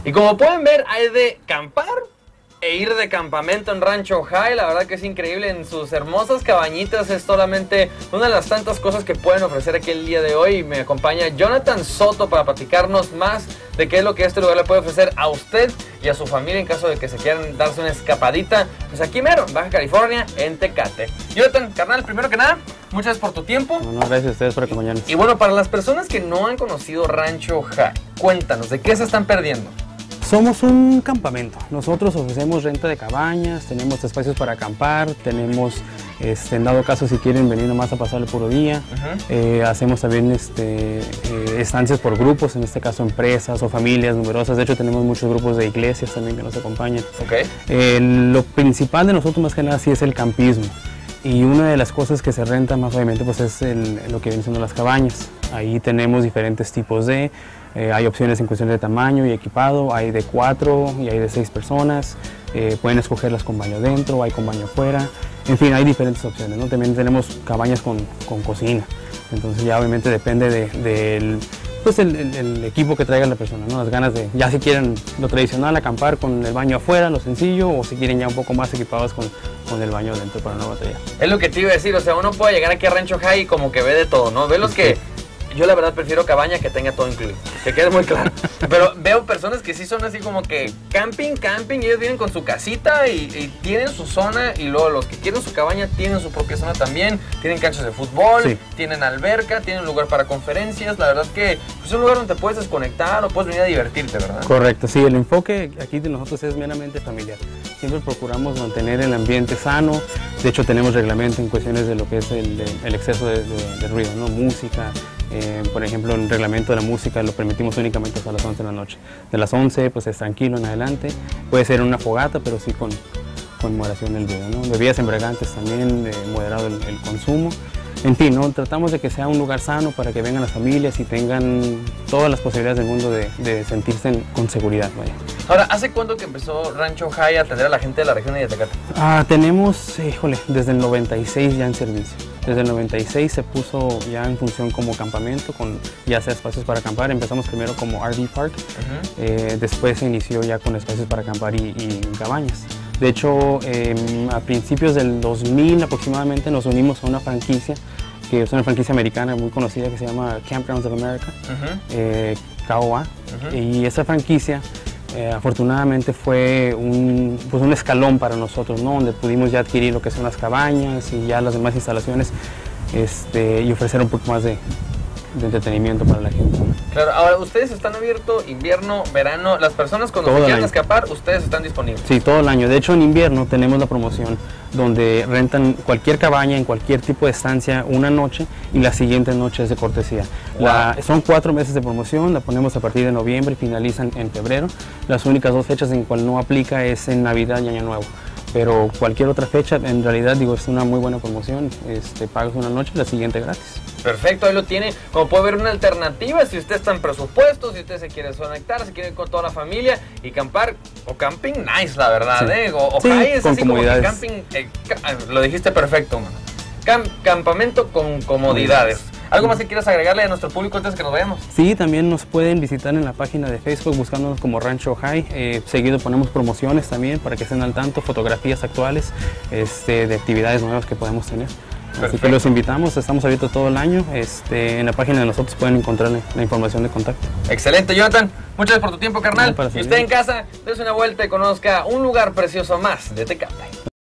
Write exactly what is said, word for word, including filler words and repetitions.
Y como pueden ver, hay de campar e ir de campamento en Rancho Ojai. La verdad que es increíble. En sus hermosas cabañitas es solamente una de las tantas cosas que pueden ofrecer aquí el día de hoy. Y me acompaña Jonathan Soto para platicarnos más de qué es lo que este lugar le puede ofrecer a usted y a su familia en caso de que se quieran darse una escapadita, pues aquí mero, en Baja California, en Tecate. Jonathan, carnal, primero que nada, muchas gracias por tu tiempo. No, no, gracias a ustedes por acompañarnos. Y bueno, para las personas que no han conocido Rancho Ojai, cuéntanos, ¿de qué se están perdiendo? Somos un campamento. Nosotros ofrecemos renta de cabañas, tenemos espacios para acampar, tenemos, este, en dado caso, si quieren venir nomás a pasar el puro día, uh-huh. eh, hacemos también este, eh, estancias por grupos, en este caso empresas o familias numerosas. De hecho, tenemos muchos grupos de iglesias también que nos acompañan. Okay. Eh, lo principal de nosotros más que nada sí es el campismo. Y una de las cosas que se renta más obviamente pues es el, lo que vienen siendo las cabañas. Ahí tenemos diferentes tipos de, eh, hay opciones en cuestión de tamaño y equipado, hay de cuatro y hay de seis personas, eh, pueden escogerlas con baño dentro, hay con baño afuera, en fin, hay diferentes opciones, ¿no? También tenemos cabañas con, con cocina, entonces ya obviamente depende de, del pues el, el, el equipo que traiga la persona, ¿no? Las ganas de, ya si quieren lo tradicional, acampar con el baño afuera, lo sencillo, o si quieren ya un poco más equipados con, con el baño dentro para no batallar. Es lo que te iba a decir, o sea, uno puede llegar aquí a Rancho Ojai y como que ve de todo, ¿no? Ve los que... Yo la verdad prefiero cabaña que tenga todo incluido, que quede muy claro. Pero veo personas que sí son así como que camping, camping, y ellos vienen con su casita y, y tienen su zona, y luego los que quieren su cabaña tienen su propia zona también, tienen canchas de fútbol, sí. Tienen alberca, tienen lugar para conferencias. La verdad que es un lugar donde te puedes desconectar o puedes venir a divertirte, ¿verdad? Correcto, sí, el enfoque aquí de nosotros es meramente familiar. Siempre procuramos mantener el ambiente sano. De hecho, tenemos reglamento en cuestiones de lo que es el, el exceso de, de, de ruido, ¿no? Música. Eh, por ejemplo, el reglamento de la música lo permitimos únicamente hasta las once de la noche. De las once, pues es tranquilo en adelante. Puede ser una fogata, pero sí con, con moderación el ruido, ¿no? Bebidas embriagantes también, eh, moderado el, el consumo. En fin, ¿no? Tratamos de que sea un lugar sano para que vengan las familias y tengan todas las posibilidades del mundo de, de sentirse en, con seguridad. Vaya. Ahora, ¿hace cuándo que empezó Rancho Ojai a atender a la gente de la región de Tecate? Ah, tenemos, híjole, desde el noventa y seis ya en servicio. Desde el noventa y seis se puso ya en función como campamento, con ya sea espacios para acampar. Empezamos primero como R V Park, uh-huh. eh, después se inició ya con espacios para acampar y, y cabañas. De hecho, eh, a principios del dos mil aproximadamente nos unimos a una franquicia, que es una franquicia americana muy conocida que se llama Campgrounds of America, uh-huh. eh, K O A, uh-huh. y esa franquicia eh, afortunadamente fue un, pues un escalón para nosotros, ¿no? Donde pudimos ya adquirir lo que son las cabañas y ya las demás instalaciones, este, y ofrecer un poco más de, de entretenimiento para la gente, ¿no? Claro, ahora ustedes están abiertos invierno, verano, las personas cuando todo se quieran escapar, ustedes están disponibles. Sí, todo el año. De hecho, en invierno tenemos la promoción donde rentan cualquier cabaña en cualquier tipo de estancia una noche y la siguiente noche es de cortesía. Wow. La, son cuatro meses de promoción, la ponemos a partir de noviembre y finalizan en febrero. Las únicas dos fechas en cual no aplica es en Navidad y Año Nuevo. Pero cualquier otra fecha, en realidad, digo, es una muy buena promoción. Este, pagas una noche y la siguiente gratis. Perfecto, ahí lo tiene. Como puede ver, una alternativa si usted está en presupuesto, si usted se quiere conectar, si quiere ir con toda la familia y campar, o camping nice, la verdad, sí. ¿eh? O, sí, Ojai es así como que comodidades. camping, eh, ca lo dijiste perfecto, man. Camp campamento con comodidades. ¿Algo más que quieras agregarle a nuestro público antes de que nos vayamos? Sí, también nos pueden visitar en la página de Facebook buscándonos como Rancho Ojai. Eh, seguido ponemos promociones también para que estén al tanto, fotografías actuales este, de actividades nuevas que podemos tener. Perfecto. Así que los invitamos, estamos abiertos todo el año. Este, en la página de nosotros pueden encontrar la información de contacto. Excelente, Jonathan. Muchas gracias por tu tiempo, carnal. No, y usted en casa, dése una vuelta y conozca un lugar precioso más de Tecate.